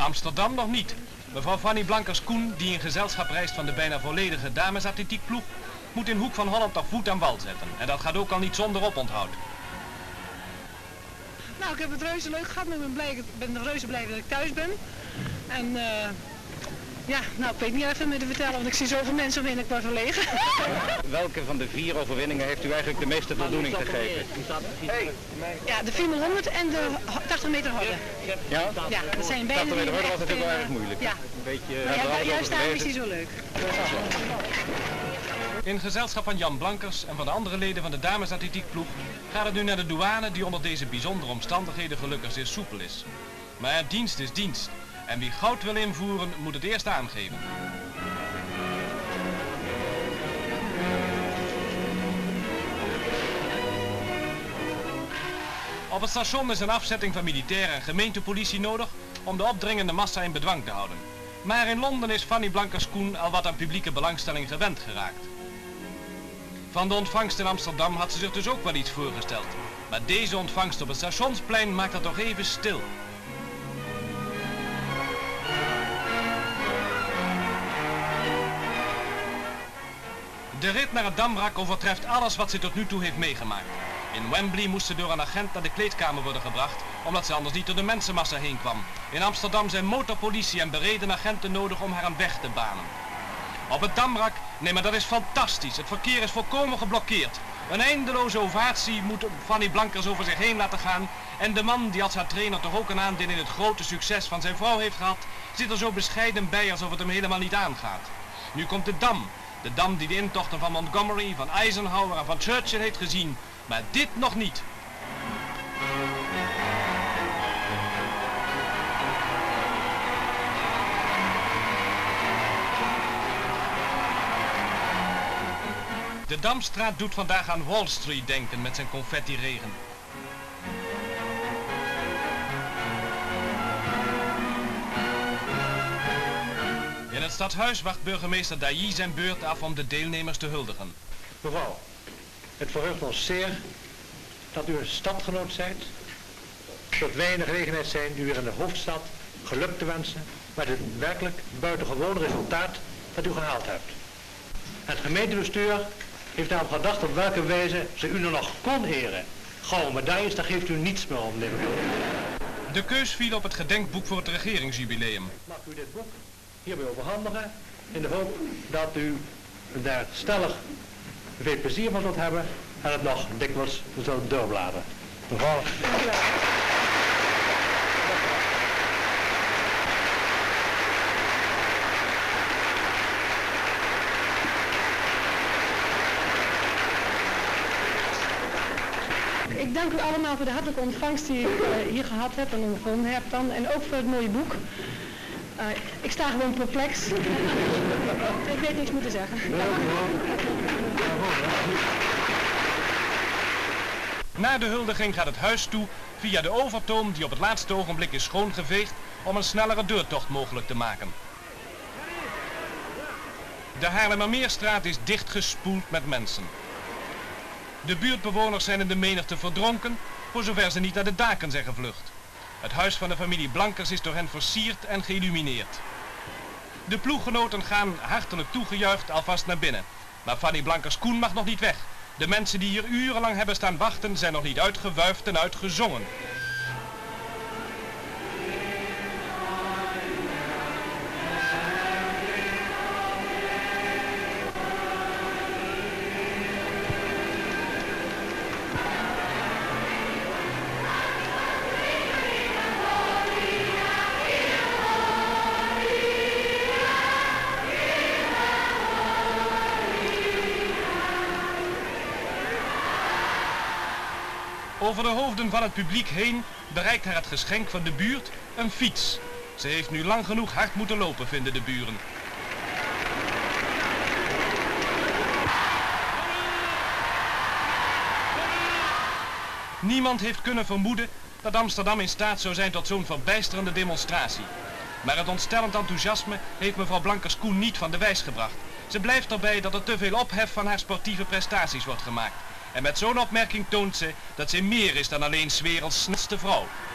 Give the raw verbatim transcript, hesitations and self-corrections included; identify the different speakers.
Speaker 1: Amsterdam nog niet. Mevrouw Fanny Blankers-Koen, die in gezelschap reist van de bijna volledige damesatletiekploeg, moet in Hoek van Holland toch voet aan wal zetten. En dat gaat ook al niet zonder oponthoud.
Speaker 2: Nou, ik heb het reuze leuk gehad, maar ik ben, blij, ik ben reuze blij dat ik thuis ben. En uh, ja, nou, ik weet niet even meer te vertellen, want ik zie zoveel mensen omheen, ik word verlegen.
Speaker 3: Welke van de vier overwinningen heeft u eigenlijk de meeste voldoening gegeven?
Speaker 2: Ja, de vierhonderd en de tachtig meter horden.
Speaker 3: Ja?
Speaker 2: Ja, dat zijn beide.
Speaker 3: tachtig meter horden was natuurlijk wel
Speaker 2: uh,
Speaker 3: erg moeilijk.
Speaker 2: Ja.
Speaker 3: Een beetje,
Speaker 2: maar ja,
Speaker 3: ja,
Speaker 2: juist daarom is hij zo leuk.
Speaker 1: In gezelschap van Jan Blankers en van de andere leden van de damesatletiekploeg gaat het nu naar de douane, die onder deze bijzondere omstandigheden gelukkig zeer soepel is. Maar dienst is dienst. En wie goud wil invoeren, moet het eerst aangeven. Op het station is een afzetting van militair en gemeentepolitie nodig om de opdringende massa in bedwang te houden. Maar in Londen is Fanny Blankers-Koen al wat aan publieke belangstelling gewend geraakt. Van de ontvangst in Amsterdam had ze zich dus ook wel iets voorgesteld. Maar deze ontvangst op het stationsplein maakt dat toch even stil. De rit naar het Damrak overtreft alles wat ze tot nu toe heeft meegemaakt. In Wembley moest ze door een agent naar de kleedkamer worden gebracht, omdat ze anders niet door de mensenmassa heen kwam. In Amsterdam zijn motorpolitie en bereden agenten nodig om haar een weg te banen. Op het Damrak, nee maar dat is fantastisch, het verkeer is volkomen geblokkeerd. Een eindeloze ovatie moet Fanny Blankers over zich heen laten gaan. En de man die als haar trainer toch ook een aandeel in het grote succes van zijn vrouw heeft gehad, zit er zo bescheiden bij alsof het hem helemaal niet aangaat. Nu komt de Dam. De Dam die de intochten van Montgomery, van Eisenhower en van Churchill heeft gezien. Maar dit nog niet. De Damstraat doet vandaag aan Wall Street denken met zijn confetti-regen. In het stadhuis wacht burgemeester Dailly zijn beurt af om de deelnemers te huldigen.
Speaker 4: Mevrouw, het verheugt ons zeer dat u een stadgenoot zijt. Dat wij in de gelegenheid zijn u weer in de hoofdstad geluk te wensen met het werkelijk buitengewoon resultaat dat u gehaald hebt. Het gemeentebestuur heeft daarop gedacht op welke wijze ze u nog kon eren. Gouden medailles, daar geeft u niets meer om, neem ik aan.
Speaker 1: De keus viel op het gedenkboek voor het regeringsjubileum.
Speaker 4: Mag u dit boek hierbij overhandigen in de hoop dat u daar stellig veel plezier van zult hebben en het nog dikwijls zult doorbladeren. Mevrouw.
Speaker 2: Ik dank u allemaal voor de hartelijke ontvangst die ik uh, hier gehad heb en ondervonden heb dan. En ook voor het mooie boek. Uh, ik sta gewoon perplex. Ik weet niks meer te zeggen.
Speaker 1: Na de huldiging gaat het huis toe via de overtoom die op het laatste ogenblik is schoongeveegd om een snellere deurtocht mogelijk te maken. De Haarlemmermeerstraat is dichtgespoeld met mensen. De buurtbewoners zijn in de menigte verdronken, voor zover ze niet naar de daken zijn gevlucht. Het huis van de familie Blankers is door hen versierd en geïllumineerd. De ploeggenoten gaan hartelijk toegejuicht alvast naar binnen. Maar Fanny Blankers-Koen mag nog niet weg. De mensen die hier urenlang hebben staan wachten zijn nog niet uitgewuifd en uitgezongen. Over de hoofden van het publiek heen bereikt haar het geschenk van de buurt, een fiets. Ze heeft nu lang genoeg hard moeten lopen, vinden de buren. Niemand heeft kunnen vermoeden dat Amsterdam in staat zou zijn tot zo'n verbijsterende demonstratie. Maar het ontstellend enthousiasme heeft mevrouw Blankers-Koen niet van de wijs gebracht. Ze blijft erbij dat er te veel ophef van haar sportieve prestaties wordt gemaakt. En met zo'n opmerking toont ze dat ze meer is dan alleen 's werelds snelste vrouw.